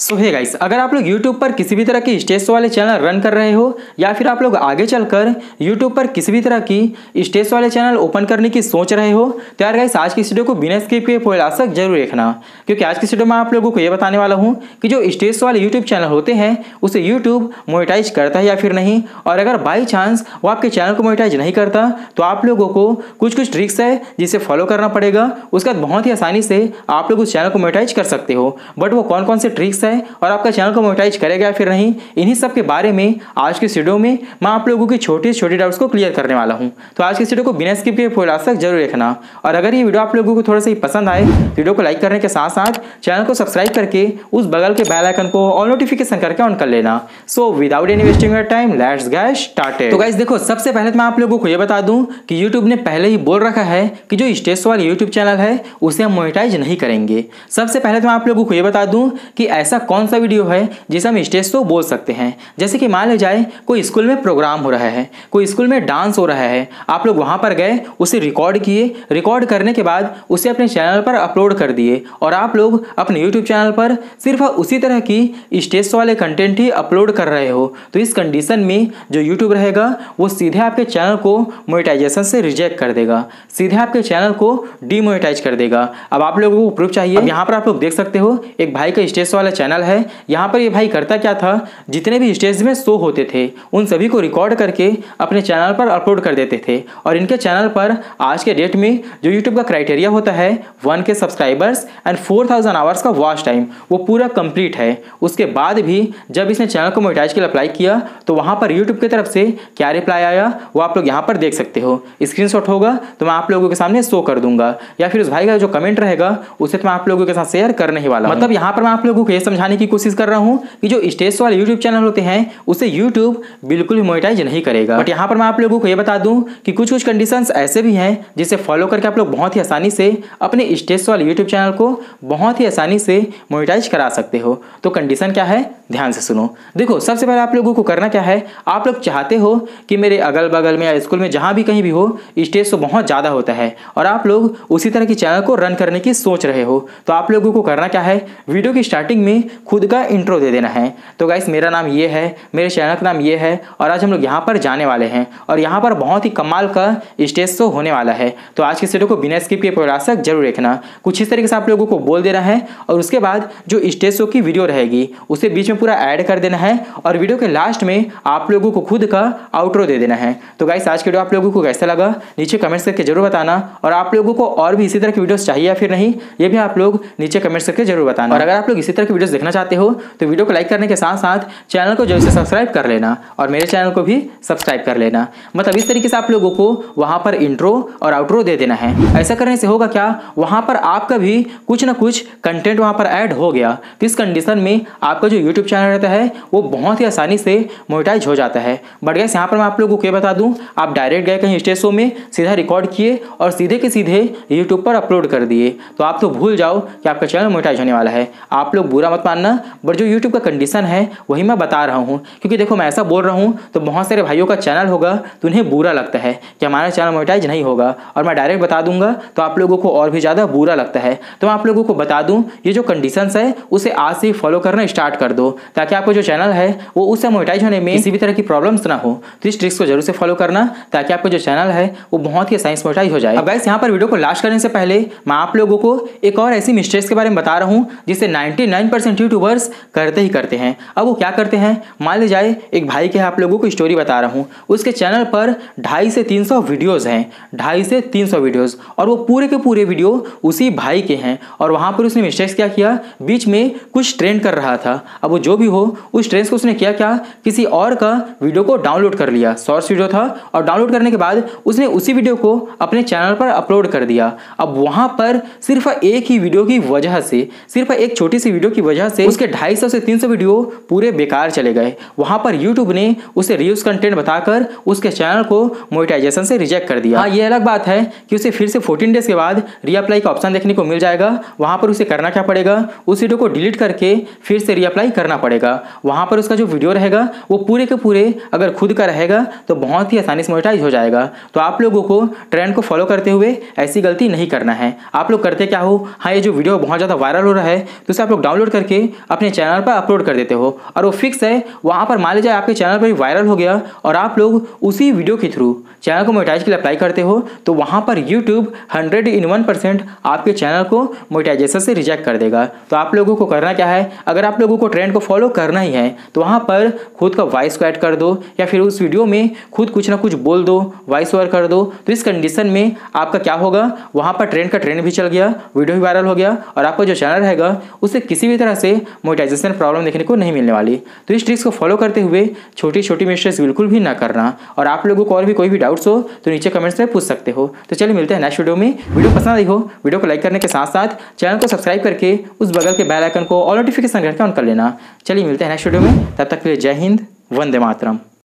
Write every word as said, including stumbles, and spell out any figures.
सो hey guys, अगर आप लोग YouTube पर किसी भी तरह की स्टेज शो वाले चैनल रन कर रहे हो या फिर आप लोग आगे चलकर YouTube पर किसी भी तरह की स्टेज शो वाले चैनल ओपन करने की सोच रहे हो तो यार गाइस आज की वीडियो को बिना स्किप किए पूरे लास्ट तक जरूर देखना, क्योंकि आज की वीडियो में आप लोगों को ये बताने वाला हूँ कि जो स्टेज शो वाले यूट्यूब चैनल होते हैं उसे YouTube मोनेटाइज करता है या फिर नहीं, और अगर बाई चांस वो आपके चैनल को मोनेटाइज नहीं करता तो आप लोगों को कुछ कुछ ट्रिक्स है जिसे फॉलो करना पड़ेगा। उसके बाद बहुत ही आसानी से आप लोग उस चैनल को मोनेटाइज कर सकते हो। बट वो कौन कौन से ट्रिक्स है और आपका चैनल को मोनेटाइज करेगा या फिर नहीं, इन्हीं सब के बारे में आज के वीडियो में मैं आप लोगों की छोटी छोटी डाउट्स को क्लियर करने वाला हूं। तो आज के वीडियो को बिना स्किप किए पूरे लास्ट तक जरूर देखना, और अगर ये वीडियो आप लोगों को थोड़ा सा ही पसंद आए वीडियो को लाइक करने के साथ साथ चैनल को सब्सक्राइब करके उस बगल के बेल आइकन को ऑल नोटिफिकेशन करके ऑन कर लेना। So without any wasting your time let's get started. तो गाइस देखो, सबसे पहले तो मैं आप लोगों को ये बता दूं कि यूट्यूब ने पहले ही बोल रखा है कि जो स्टेज शो वाला यूट्यूब चैनल है उसे हम मोनेटाइज नहीं करेंगे। सबसे पहले तो मैं आप लोगों को ये बता दूं कि ऐसा कौन सा वीडियो है जिसे हम स्टेज शो बोल सकते हैं। जैसे कि मान ली जाए कोई स्कूल में प्रोग्राम हो रहा है, कोई स्कूल में डांस हो रहा है, आप लोग वहां पर गए, उसे रिकॉर्ड किए, रिकॉर्ड करने के बाद उसे अपने चैनल पर अपलोड कर दिए और आप लोग अपने यूट्यूब चैनल पर सिर्फ उसी तरह की स्टेज शो वाले कंटेंट ही अपलोड कर रहे हो, तो इस कंडीशन में जो यूट्यूब रहेगा वो सीधे आपके चैनल को मोनेटाइजेशन से रिजेक्ट कर देगा, सीधे आपके चैनल को डीमोनेटाइज कर देगा। अब आप लोगों को प्रूफ चाहिए। अब यहाँ पर आप लोग देख सकते हो एक भाई का स्टेज शो वाला चैनल है। यहाँ पर ये भाई करता क्या था, जितने भी स्टेज में शो होते थे उन सभी को रिकॉर्ड करके अपने चैनल पर अपलोड कर देते थे, और इनके चैनल पर आज के डेट में जो यूट्यूब का क्राइटेरिया होता है one K subscribers and four thousand hours का वॉच टाइम वो पूरा कंप्लीट है। उसके बाद भी जब इसने चैनल को मोनेटाइज के लिए अप्लाई किया तो वहाँ पर यूट्यूब की तरफ से क्या रिप्लाई आया वो आप लोग यहाँ पर देख सकते हो। स्क्रीनशॉट होगा तो मैं आप लोगों के सामने शो कर दूंगा, या फिर उस भाई का जो कमेंट रहेगा उसे तो मैं आप लोगों के साथ शेयर करने ही वाला हूं। मतलब यहाँ पर मैं आप लोगों को ये समझाने की कोशिश कर रहा हूँ कि जो स्टेज शो वाले यूट्यूब चैनल होते हैं उसे यूट्यूब बिल्कुल ही मोनेटाइज नहीं करेगा। बट यहाँ पर मैं आप लोगों को ये बता दूं कि कुछ कुछ कंडीशंस ऐसे भी हैं जिसे फॉलो करके आप लोग बहुत ही आसानी से अपने स्टेज शो वाले यूट्यूब चैनल को बहुत ही आसानी से मोनेटाइज करा सकते हो। तो कंडीशन क्या है, ध्यान से सुनो। देखो, सबसे पहले आप लोगों को करना क्या है, आप लोग चाहते हो कि मेरे अगल बगल में या स्कूल में जहां भी कहीं भी हो स्टेज शो बहुत ज़्यादा होता है और आप लोग उसी तरह की चैनल को रन करने की सोच रहे हो, तो आप लोगों को करना क्या है, वीडियो की स्टार्टिंग में खुद का इंट्रो दे देना है। तो गाइस मेरा नाम ये है, मेरे चैनल का नाम ये है, और आज हम लोग यहाँ पर जाने वाले हैं और यहाँ पर बहुत ही कमाल का स्टेज शो होने वाला है। तो आज की वीडियो को बिना स्किप किए पूरे लास्ट तक जरूर देखना। कुछ इस तरीके से आप लोगों को बोल देना है और उसके बाद जो स्टेज शो की वीडियो रहेगी उसे बीच में पूरा ऐड कर देना है और वीडियो के लास्ट में आप लोगों को खुद का आउटरो दे देना है। तो गाइस आज की वीडियो आप लोगों को कैसा लगा नीचे कमेंट्स करके जरूर बताना, और आप लोगों को और भी इसी तरह की वीडियोस चाहिए या फिर नहीं ये भी आप लोग नीचे कमेंट्स करके जरूर बताना। और अगर आप लोग इसी तरह की वीडियोस देखना चाहते हो तो वीडियो को लाइक करने के साथ साथ चैनल को जरूर से सब्सक्राइब कर लेना और मेरे चैनल को भी सब्सक्राइब कर लेना। मतलब इस तरीके से आप लोगों को वहां पर इंट्रो और आउटरो दे देना है। ऐसा करने से होगा क्या, वहां पर आपका भी कुछ ना कुछ कंटेंट वहां पर ऐड हो गया, तो इस कंडीशन में आपका जो यूट्यूब चैनल रहता है वो बहुत ही आसानी से मोनेटाइज हो जाता है। बट गाइस यहाँ पर मैं आप लोगों को ये बता दूं, आप डायरेक्ट गए कहीं स्टेज शो में, सीधा रिकॉर्ड किए और सीधे के सीधे यूट्यूब पर अपलोड कर दिए, तो आप तो भूल जाओ कि आपका चैनल मोनेटाइज होने वाला है। आप लोग बुरा मत मानना, बट जो यूट्यूब का कंडीशन है वही मैं बता रहा हूँ, क्योंकि देखो मैं ऐसा बोल रहा हूँ तो बहुत सारे भाइयों का चैनल होगा तो उन्हें बुरा लगता है कि हमारा चैनल मोनेटाइज नहीं होगा, और मैं डायरेक्ट बता दूंगा तो आप लोगों को और भी ज़्यादा बुरा लगता है। तो मैं आप लोगों को बता दूं ये जो कंडीशंस है उसे आज से ही फॉलो करना स्टार्ट कर दो, ताकि आपका जो चैनल है वो उससे मोनेटाइज होने में किसी भी तरह की प्रॉब्लम्स ना हो। तो इस ट्रिक्स को जरूर से फॉलो करना ताकि आपका जो चैनल है वो बहुत ही आसानी से मोनेटाइज हो जाए। अब गाइस यहाँ पर वीडियो को लास्ट करने से पहले मैं आप लोगों को एक और ऐसी मिस्टेक्स के बारे में बता रहा हूँ जिसे नाइन्टी नाइन परसेंट यूट्यूबर्स करते ही करते हैं। अब वो क्या करते हैं, मान ली जाए एक भाई के आप लोगों को स्टोरी बता रहा हूँ, उसके चैनल पर ढाई से तीन सौ वीडियोज़ हैं, ढाई से तीन सौ वीडियोज़, और वो पूरे के पूरे वीडियो उसी भाई के हैं, और वहाँ पर उसने मिस्टेक्स क्या किया, बीच में कुछ ट्रेंड कर रहा था। अब वो जो भी हो उस ट्रेंड को उसने किया क्या, किसी और का वीडियो को डाउनलोड कर लिया, शॉर्ट्स वीडियो था, और डाउनलोड करने के बाद उसने उसी वीडियो को अपने चैनल पर अपलोड कर दिया। अब वहाँ पर सिर्फ एक ही वीडियो की वजह से, सिर्फ एक छोटी सी वीडियो की वजह से उसके ढाई सौ से तीन सौ वीडियो पूरे बेकार चले गए। वहाँ पर यूट्यूब ने उसे रीयूज कंटेंट बताकर उसके चैनल को मोनेटाइजेशन से रिजेक्ट कर दिया। हाँ, ये अलग बात है कि उसे फिर से फोर्टीन डेज के बाद रीअप्लाई का ऑप्शन देखने को मिल जाएगा। वहाँ पर उसे करना क्या पड़ेगा, उस वीडियो को डिलीट करके फिर से रीअप्लाई करना पड़ेगा। वहाँ पर उसका जो वीडियो रहेगा वो पूरे के पूरे अगर खुद का रहेगा तो बहुत ही आसानी से मोनेटाइज हो जाएगा। तो आप लोगों को ट्रेंड को फॉलो करते हुए ऐसी गलती नहीं करना है। आप लोग करते क्या हो, हाँ ये जो वीडियो बहुत ज़्यादा वायरल हो रहा है तो उसे आप लोग डाउनलोड करके करके अपने चैनल पर अपलोड कर देते हो और वो फिक्स है वहाँ पर मान लीजिए आपके चैनल पर वायरल हो गया और आप लोग उसी वीडियो के थ्रू चैनल को मोनेटाइज के लिए अप्लाई करते हो तो वहाँ पर YouTube hundred in one percent आपके चैनल को मोनेटाइजेशन से रिजेक्ट कर देगा। तो आप लोगों को करना क्या है, अगर आप लोगों को ट्रेंड को फॉलो करना ही है तो वहाँ पर खुद का वॉइस को ऐड कर दो या फिर उस वीडियो में खुद कुछ ना कुछ बोल दो, वॉइस ओवर कर दो। तो इस कंडीशन में आपका क्या होगा, वहाँ पर ट्रेंड का ट्रेंड भी चल गया, वीडियो भी वायरल हो गया और आपका जो चैनल रहेगा उससे किसी भी तरह से मोनेटाइजेशन प्रॉब्लम देखने को नहीं मिलने वाली। तो इस ट्रिक्स को फॉलो करते हुए छोटी छोटी मिस्टेक्स बिल्कुल भी ना करना। और आप लोगों को और भी कोई भी डाउट्स हो तो नीचे कमेंट्स में पूछ सकते हो। तो चलिए मिलते हैं नेक्स्ट वीडियो में। वीडियो पसंद आई हो वीडियो को लाइक करने के साथ साथ चैनल को सब्सक्राइब करके उस बगल के बेल आइकन को ऑल नोटिफिकेशन करके ऑन कर लेना। चलिए मिलते हैं नेक्स्ट वीडियो में, तब तक के लिए जय हिंद, वंदे मातरम।